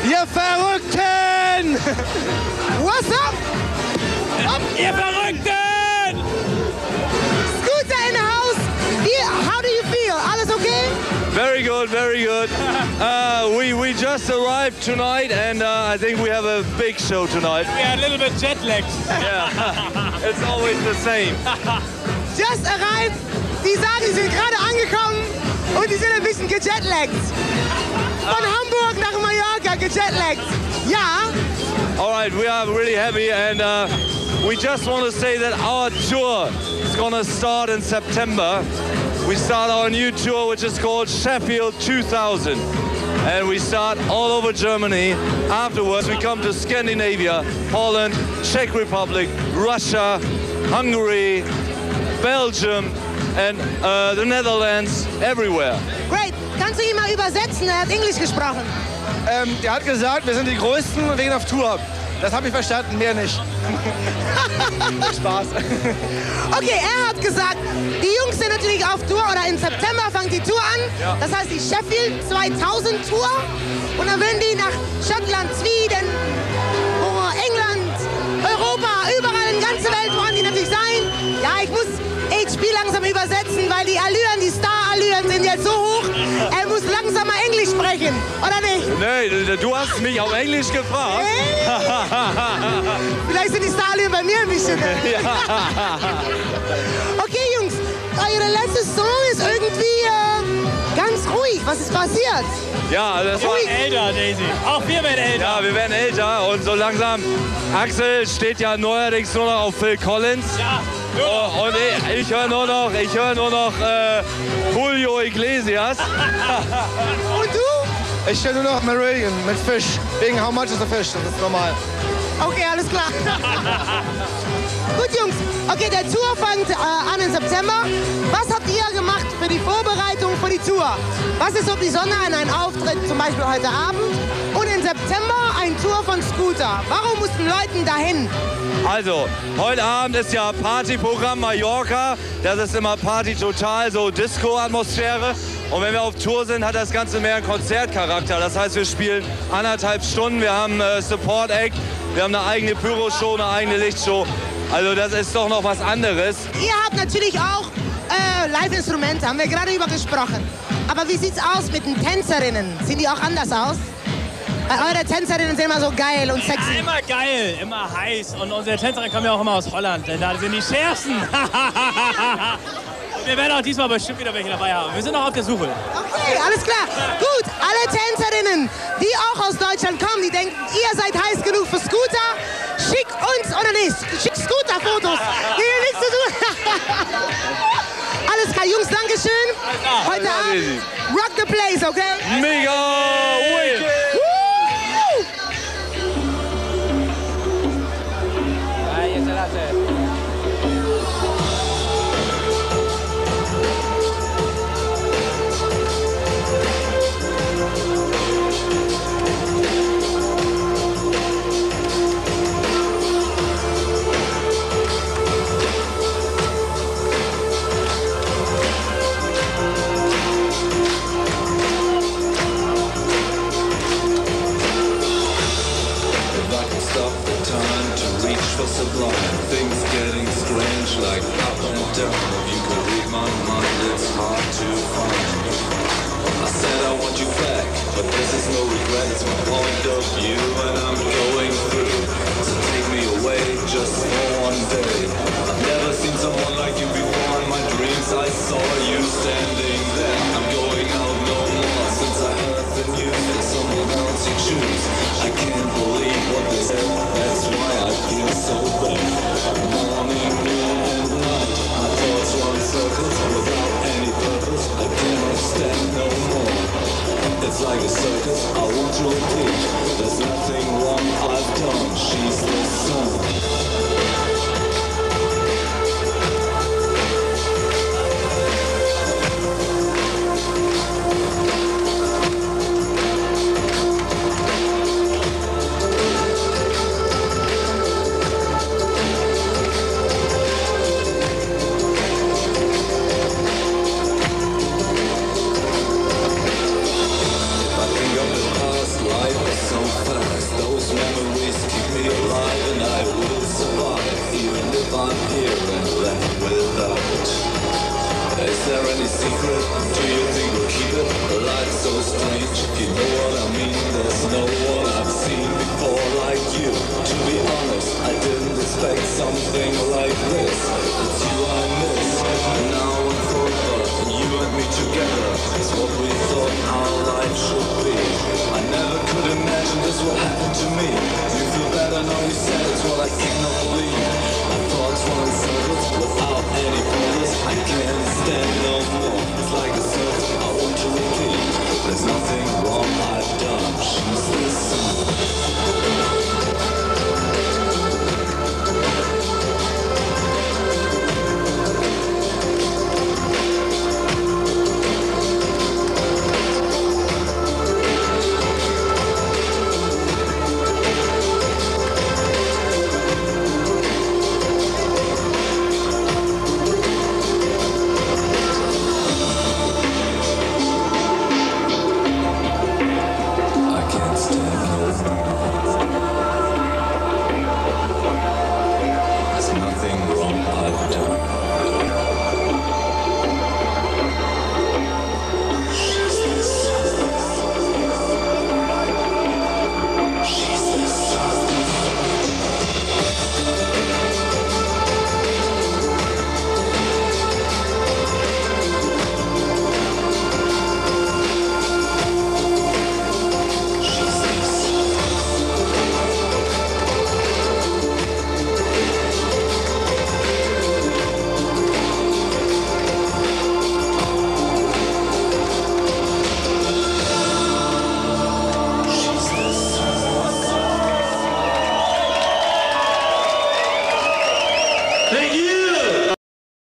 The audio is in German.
Ihr Verrückten! What's up? Ihr Verrückten! Scooter in the house. How do you feel? Alles okay? Very good, very good. We just arrived tonight, and I think we have a big show tonight. We are a little bit jet lagged. Yeah, it's always the same. Just arrived. Die sagen, die sind gerade angekommen und die sind ein bisschen gejetlaggt. Von Hamburg nach Mallorca gejetlaggt. Ja. All right, we are really happy, and we just want to say that our tour is going to start in September. We start our new tour, which is called Sheffield 2000. And we start all over Germany. Afterwards, we come to Scandinavia, Holland, Czech Republic, Russia, Hungary, Belgium, and the Netherlands, everywhere. Great. Kannst du ihn mal übersetzen? Er hat Englisch gesprochen. Der hat gesagt, wir sind die Größten und wir gehen auf Tour. Das habe ich verstanden, mehr nicht. Spaß. Okay, er hat gesagt, die Jungs sind natürlich auf Tour oder im September fängt die Tour an. Ja. Das heißt die Sheffield 2000 Tour. Und dann werden die nach Schottland, Schweden, England, Europa, überall in der ganzen Welt wollen die natürlich sein. Ja, ich muss HP langsam übersetzen, weil die Allüren, die Star-Allüren sind jetzt so hoch. Er muss langsam mal Englisch sprechen, oder nicht? Nee, du hast mich auf Englisch gefragt. Hey. Vielleicht sind die Star-Allüren bei mir ein bisschen. Okay, Jungs, eure letzte Song ist irgendwie ganz ruhig. Was ist passiert? Ja, das war Älter, Daisy. Auch wir werden älter. Ja, wir werden älter und so langsam. Axel steht ja neuerdings nur noch auf Phil Collins. Ja. Oh, und ich höre nur noch Julio Iglesias. Und du? Ich stelle nur noch Marillion mit Fisch. Wegen How Much is a Fish, das ist normal. Okay, alles klar. Gut, Jungs. Okay, der Tour fängt an im September. Was habt ihr gemacht für die Vorbereitung für die Tour? Was ist so besonders an einem Auftritt, zum Beispiel heute Abend? Und im September ein Tour von Scooter. Warum mussten Leute dahin? Also, heute Abend ist ja Partyprogramm Mallorca. Das ist immer Party total, so Disco-Atmosphäre. Und wenn wir auf Tour sind, hat das Ganze mehr einen Konzertcharakter. Das heißt, wir spielen 1,5 Stunden, wir haben Support Act, wir haben eine eigene Pyroshow, eine eigene Lichtshow. Also das ist doch noch was anderes. Ihr habt natürlich auch Live-Instrumente, haben wir gerade über gesprochen. Aber wie sieht's aus mit den Tänzerinnen? Sehen die auch anders aus? Eure Tänzerinnen sind immer so geil und sexy. Ja, immer geil, immer heiß. Und unsere Tänzerinnen kommen ja auch immer aus Holland, denn da sind die schärfsten. Und wir werden auch diesmal bestimmt wieder welche dabei haben. Wir sind noch auf der Suche. Okay, alles klar. Gut, alle Tänzerinnen, die auch aus Deutschland kommen, die denken, ihr seid heiß genug für Scooter, schick uns, oder nicht, schick Scooter-Fotos. Die will nichts zu tun. Alles klar, Jungs, Dankeschön. Heute Abend, rock the place, okay? Mega wicked! Sublime, things getting strange like up and down. If you could read my mind, it's hard to find. I said I want you back, but this is no regret. It's my point of view and I'm going through. So take me away just for one day. I've never seen someone like you before. In my dreams I saw you standing there. I'm going out no more since I heard the news. There's someone else you choose. I can't believe what they said. That's why I feel so bad. Morning, noon and night. My thoughts run circles without any purpose. I cannot stand no more. It's like a circus, I won't repeat. There's nothing wrong I've done. She's the sun. So is what happened to me. You feel better now, you said it's what I cannot believe. My thoughts run in circles without any purpose. I can't stand no more. It's like a circle I want to repeat. There's nothing wrong I've done. She's the sun. Thank you.